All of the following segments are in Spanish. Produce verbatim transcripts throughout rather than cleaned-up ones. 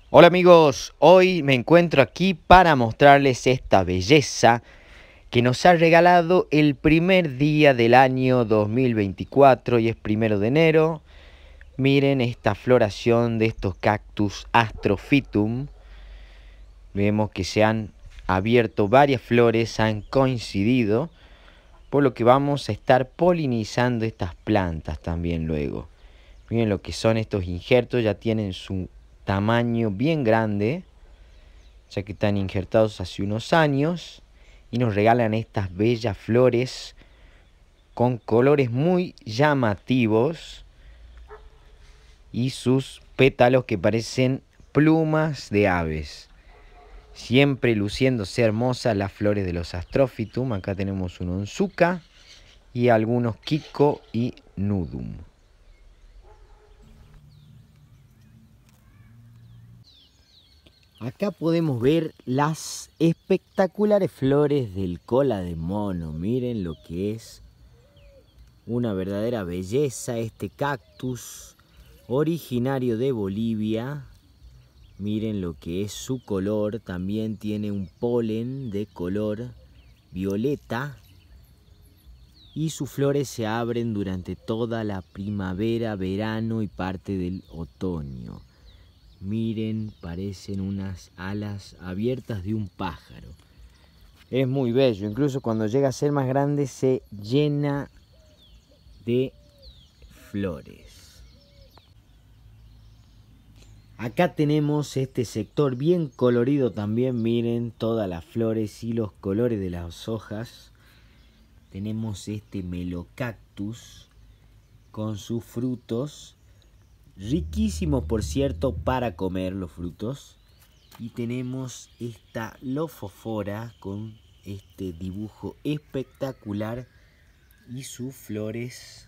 Hola amigos, hoy me encuentro aquí para mostrarles esta belleza que nos ha regalado el primer día del año dos mil veinticuatro y es primero de enero. Miren esta floración de estos cactus Astrophytum. Vemos que se han abierto varias flores, han coincidido, por lo que vamos a estar polinizando estas plantas también luego. Miren lo que son estos injertos, ya tienen su tamaño bien grande, ya que están injertados hace unos años y nos regalan estas bellas flores con colores muy llamativos y sus pétalos que parecen plumas de aves. Siempre luciéndose hermosas las flores de los Astrophytum. Acá tenemos un Onzuka y algunos Kiko y Nudum. Acá podemos ver las espectaculares flores del cola de mono. Miren lo que es una verdadera belleza este cactus originario de Bolivia. Miren lo que es su color. También tiene un polen de color violeta. Y sus flores se abren durante toda la primavera, verano y parte del otoño. Miren, parecen unas alas abiertas de un pájaro. Es muy bello, incluso cuando llega a ser más grande se llena de flores. Acá tenemos este sector bien colorido también, miren todas las flores y los colores de las hojas. Tenemos este melocactus con sus frutos. Riquísimos, por cierto, para comer los frutos. Y tenemos esta Lophophora con este dibujo espectacular y sus flores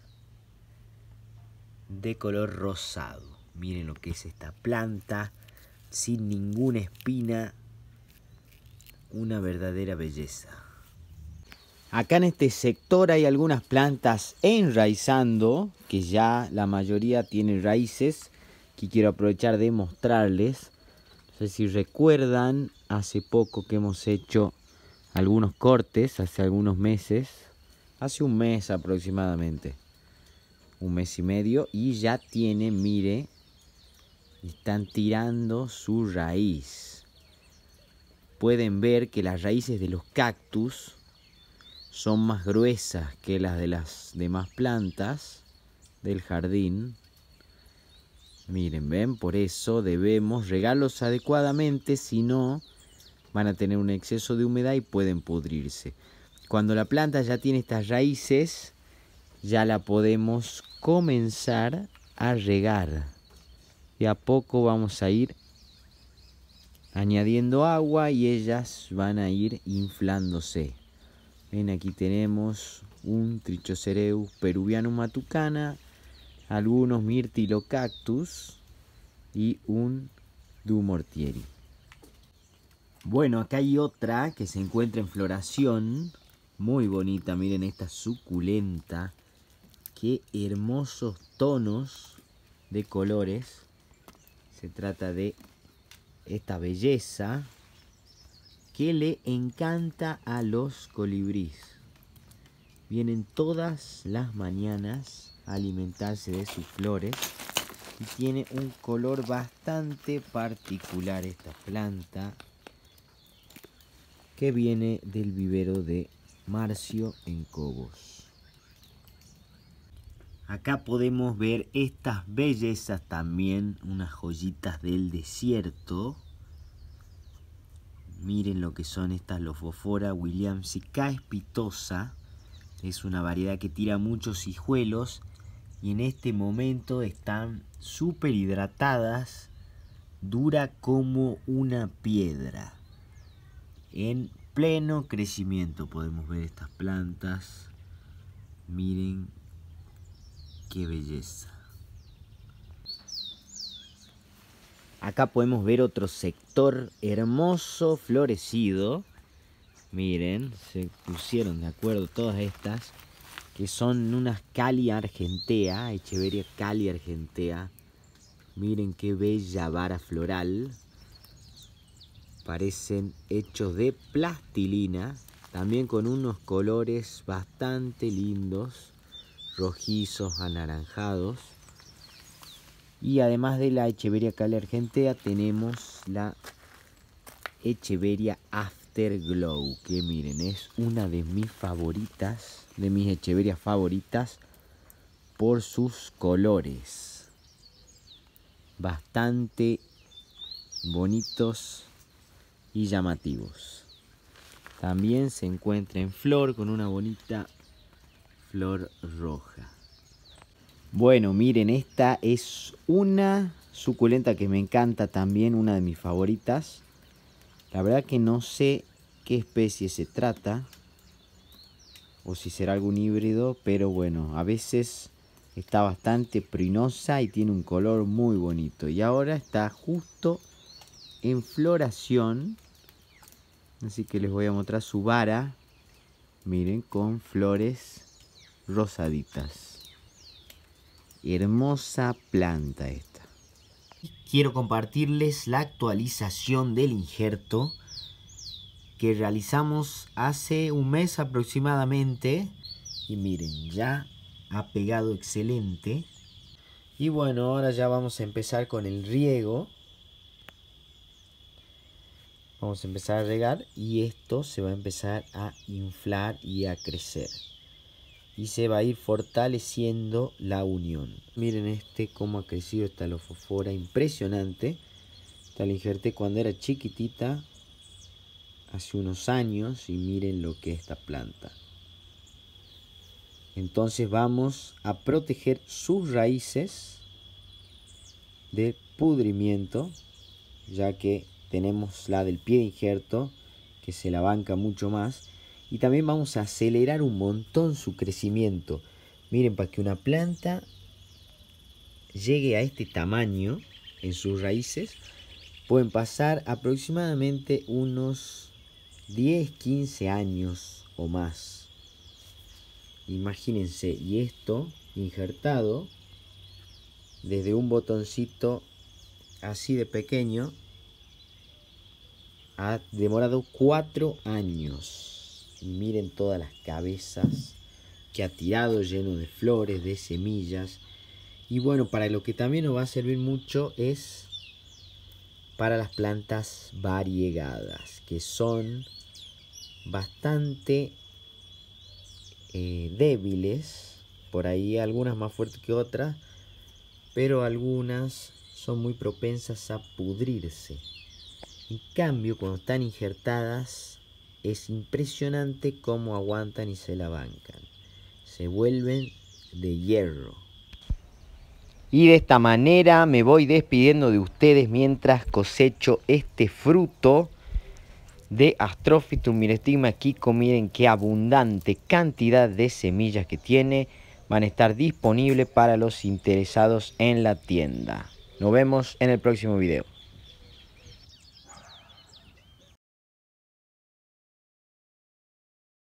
de color rosado. Miren lo que es esta planta sin ninguna espina. Una verdadera belleza. Acá en este sector hay algunas plantas enraizando, que ya la mayoría tienen raíces, que quiero aprovechar de mostrarles. No sé si recuerdan, hace poco que hemos hecho algunos cortes, hace algunos meses, hace un mes aproximadamente, un mes y medio, y ya tienen, mire, están tirando su raíz. Pueden ver que las raíces de los cactus son más gruesas que las de las demás plantas del jardín. Miren, ven, por eso debemos regarlos adecuadamente, si no van a tener un exceso de humedad y pueden pudrirse. Cuando la planta ya tiene estas raíces, ya la podemos comenzar a regar. De a poco vamos a ir añadiendo agua y ellas van a ir inflándose. Ven, aquí tenemos un Trichocereus peruvianum matucana, algunos Myrtilocactus y un Dumortieri. Bueno, acá hay otra que se encuentra en floración, muy bonita, miren esta suculenta. Qué hermosos tonos de colores. Se trata de esta belleza que le encanta a los colibríes. Vienen todas las mañanas a alimentarse de sus flores y tiene un color bastante particular esta planta que viene del vivero de Marcio en Cobos. Acá podemos ver estas bellezas también, unas joyitas del desierto. Miren lo que son estas Lophophora williamsica espitosa. Es una variedad que tira muchos hijuelos y en este momento están súper hidratadas, dura como una piedra. En pleno crecimiento podemos ver estas plantas. Miren qué belleza. Acá podemos ver otro sector hermoso, florecido. Miren, se pusieron de acuerdo todas estas, que son unas Callia argentea, Echeveria Callia argentea. Miren qué bella vara floral. Parecen hechos de plastilina, también con unos colores bastante lindos, rojizos, anaranjados. Y además de la Echeveria Calle Argentea, tenemos la Echeveria Afterglow, que miren, es una de mis favoritas, de mis Echeverias favoritas, por sus colores. Bastante bonitos y llamativos. También se encuentra en flor con una bonita flor roja. Bueno, miren, esta es una suculenta que me encanta también, una de mis favoritas. La verdad que no sé qué especie se trata o si será algún híbrido, pero bueno, a veces está bastante prinosa y tiene un color muy bonito. Y ahora está justo en floración, así que les voy a mostrar su vara. Miren, con flores rosaditas. Hermosa planta esta. Quiero compartirles la actualización del injerto que realizamos hace un mes aproximadamente. Y miren, ya ha pegado excelente. Y bueno, ahora ya vamos a empezar con el riego. Vamos a empezar a regar y esto se va a empezar a inflar y a crecer. Y se va a ir fortaleciendo la unión. Miren este cómo ha crecido esta lofofora, impresionante. Esta la injerté cuando era chiquitita, hace unos años, y miren lo que es esta planta. Entonces vamos a proteger sus raíces de pudrimiento, ya que tenemos la del pie de injerto que se la banca mucho más. Y también vamos a acelerar un montón su crecimiento. Miren, para que una planta llegue a este tamaño en sus raíces, pueden pasar aproximadamente unos diez, quince años o más. Imagínense, y esto injertado desde un botoncito así de pequeño ha demorado cuatro años. Y miren todas las cabezas que ha tirado, lleno de flores, de semillas. Y bueno, para lo que también nos va a servir mucho es para las plantas variegadas, que son bastante eh, débiles. Por ahí algunas más fuertes que otras, pero algunas son muy propensas a pudrirse. En cambio, cuando están injertadas, es impresionante cómo aguantan y se la bancan. Se vuelven de hierro. Y de esta manera me voy despidiendo de ustedes mientras cosecho este fruto de Astrophytum myristigma Kiko. Miren qué abundante cantidad de semillas que tiene. Van a estar disponibles para los interesados en la tienda. Nos vemos en el próximo video.